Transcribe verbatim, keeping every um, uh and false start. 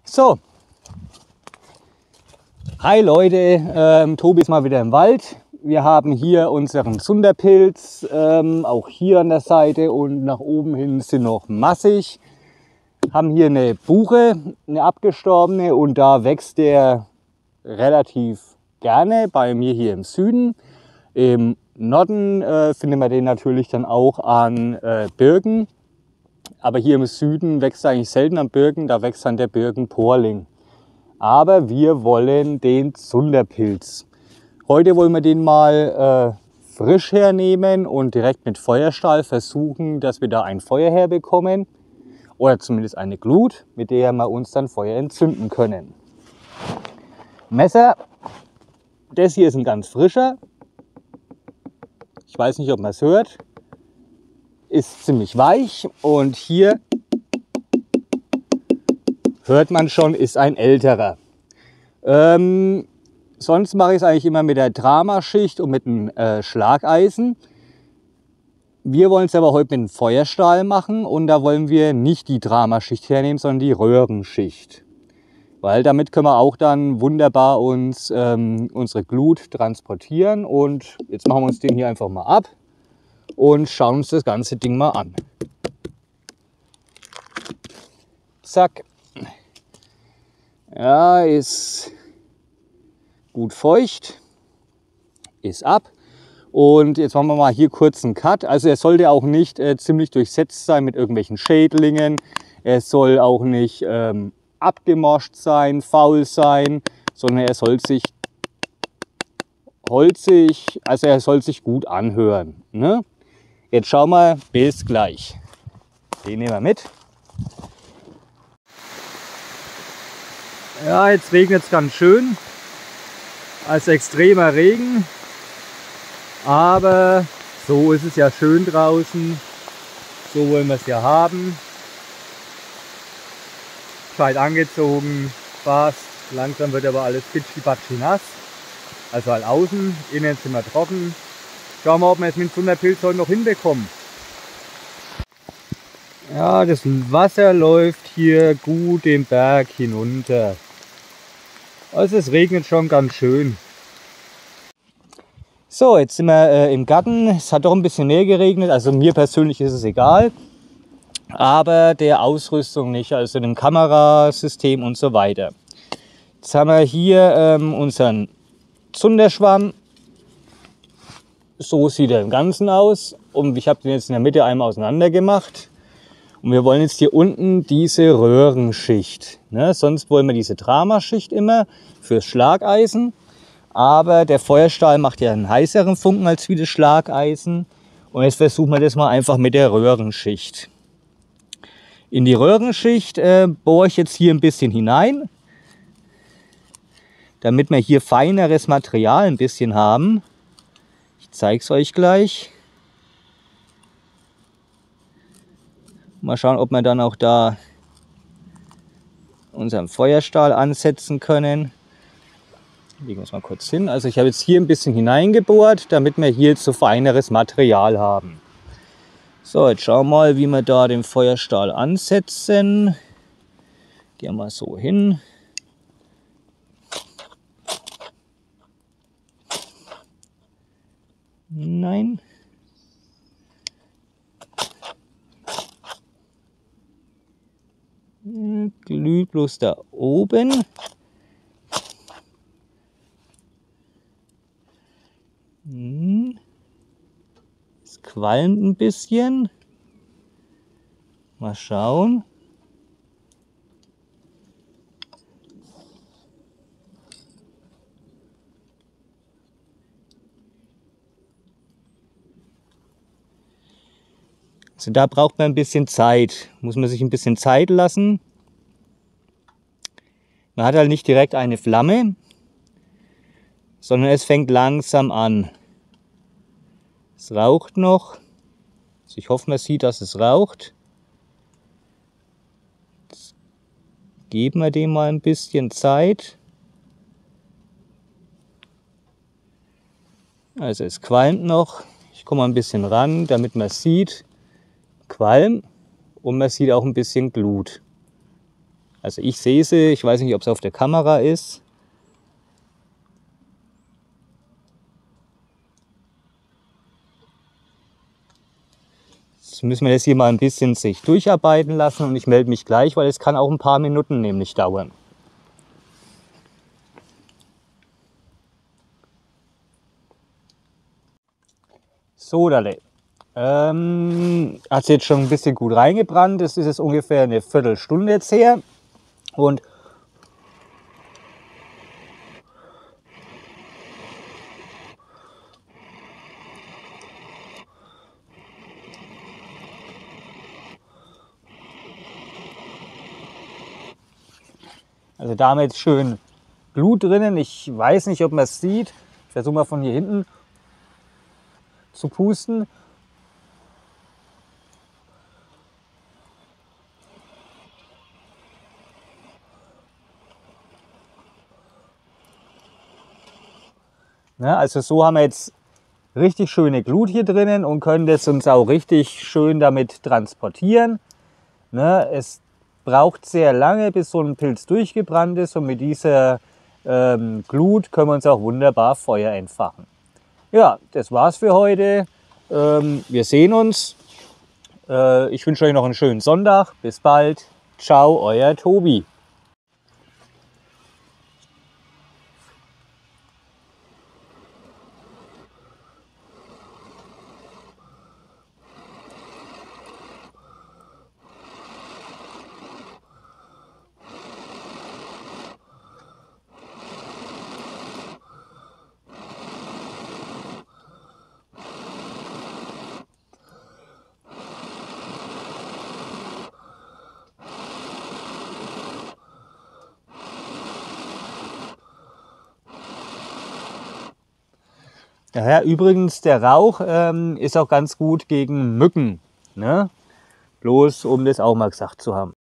So, hi Leute, ähm, Tobi ist mal wieder im Wald. Wir haben hier unseren Zunderpilz, ähm, auch hier an der Seite und nach oben hin sind noch massig. Haben hier eine Buche, eine abgestorbene, und da wächst der relativ gerne bei mir hier im Süden. Im Norden äh, findet man den natürlich dann auch an äh, Birken. Aber hier im Süden wächst er eigentlich selten an Birken, da wächst dann der Birkenporling. Aber wir wollen den Zunderpilz. Heute wollen wir den mal äh, frisch hernehmen und direkt mit Feuerstahl versuchen, dass wir da ein Feuer herbekommen. Oder zumindest eine Glut, mit der wir uns dann Feuer entzünden können. Messer, das hier ist ein ganz frischer. Ich weiß nicht, ob man es hört. Ist ziemlich weich, und hier hört man schon, ist ein älterer. Ähm, sonst mache ich es eigentlich immer mit der Dramaschicht und mit dem äh, Schlageisen. Wir wollen es aber heute mit dem Feuerstahl machen, und da wollen wir nicht die Dramaschicht hernehmen, sondern die Röhrenschicht. Weil damit können wir auch dann wunderbar uns ähm, unsere Glut transportieren. Und jetzt machen wir uns den hier einfach mal ab und schauen uns das ganze Ding mal an. Zack. Ja, ist gut feucht, ist ab. Und jetzt machen wir mal hier kurz einen Cut. Also er sollte auch nicht äh, ziemlich durchsetzt sein mit irgendwelchen Schädlingen. Er soll auch nicht ähm, abgemoscht sein, faul sein, sondern er soll sich holzig, also er soll sich gut anhören. Ne? Jetzt schauen wir, bis gleich. Den nehmen wir mit. Ja, jetzt regnet es ganz schön. Also extremer Regen. Aber so ist es ja schön draußen. So wollen wir es ja haben. Gescheit angezogen, fast. Langsam wird aber alles pitschi-patschi nass. Also halt außen, innen sind wir trocken. Schauen wir, ob wir es mit dem Zunderpilz heute noch hinbekommen. Ja, das Wasser läuft hier gut den Berg hinunter. Also es regnet schon ganz schön. So, jetzt sind wir äh, im Garten. Es hat doch ein bisschen mehr geregnet. Also mir persönlich ist es egal. Aber der Ausrüstung nicht, also dem Kamerasystem und so weiter. Jetzt haben wir hier ähm, unseren Zunderschwamm. So sieht er im Ganzen aus, und ich habe den jetzt in der Mitte einmal auseinander gemacht. Und wir wollen jetzt hier unten diese Röhrenschicht. Ne? Sonst wollen wir diese Dramaschicht immer fürs Schlageisen. Aber der Feuerstahl macht ja einen heißeren Funken als wie das Schlageisen. Und jetzt versuchen wir das mal einfach mit der Röhrenschicht. In die Röhrenschicht äh, bohre ich jetzt hier ein bisschen hinein, damit wir hier feineres Material ein bisschen haben. Ich zeige es euch gleich. Mal schauen, ob wir dann auch da unseren Feuerstahl ansetzen können. Legen wir es mal kurz hin. Also ich habe jetzt hier ein bisschen hineingebohrt, damit wir hier jetzt so feineres Material haben. So, jetzt schauen wir mal, wie wir da den Feuerstahl ansetzen. Gehen wir mal so hin. Nein. Glüht bloß da oben. Hm. Es qualmt ein bisschen. Mal schauen. Also da braucht man ein bisschen Zeit, muss man sich ein bisschen Zeit lassen. Man hat halt nicht direkt eine Flamme, sondern es fängt langsam an. Es raucht noch. Also ich hoffe, man sieht, dass es raucht. Jetzt geben wir dem mal ein bisschen Zeit. Also es qualmt noch. Ich komme mal ein bisschen ran, damit man es sieht. Qualm, und man sieht auch ein bisschen Glut. Also ich sehe sie, ich weiß nicht, ob es auf der Kamera ist. Jetzt müssen wir das hier mal ein bisschen sich durcharbeiten lassen und ich melde mich gleich, weil es kann auch ein paar Minuten nämlich dauern. So, Dalle. Ähm, hat jetzt schon ein bisschen gut reingebrannt. Das ist jetzt ungefähr eine Viertelstunde jetzt her. Und also da haben wir jetzt schön Glut drinnen. Ich weiß nicht, ob man es sieht. Ich versuche mal von hier hinten zu pusten. Ja, also so haben wir jetzt richtig schöne Glut hier drinnen und können das uns auch richtig schön damit transportieren. Ne, es braucht sehr lange, bis so ein Pilz durchgebrannt ist und mit dieser ähm, Glut können wir uns auch wunderbar Feuer entfachen. Ja, das war's für heute. Ähm, wir sehen uns. Äh, ich wünsche euch noch einen schönen Sonntag. Bis bald. Ciao, euer Tobi. Ja, übrigens, der Rauch ähm, ist auch ganz gut gegen Mücken. Ne? Bloß, um das auch mal gesagt zu haben.